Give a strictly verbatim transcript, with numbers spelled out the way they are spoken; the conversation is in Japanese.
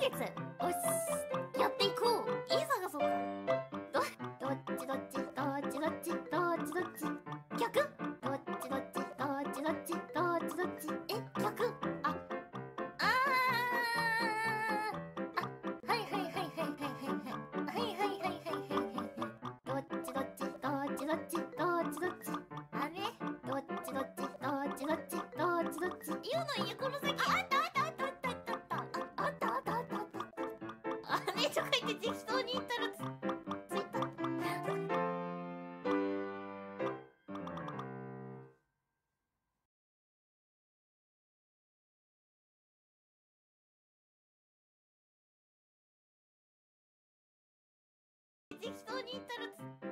決。おし、やっていこう。いい探そうか。ど、どっちどっち、どっちどっち、どっちどっち。逆？どっちどっち、どっちどっち、どっちどっち。え、逆？あ、あー。あ、はいはいはいはいはいはいはい。はいはいはいはいはいはい。どっちどっち、どっちどっち、どっちどっち。あれ？どっちどっち、どっちどっち、どっちどっち。言うのいいこの先。あったあったあったあったあったあった。あったあったあったあった。あれとか言って適当に言ったらつ、ついた。適当に言ったらつ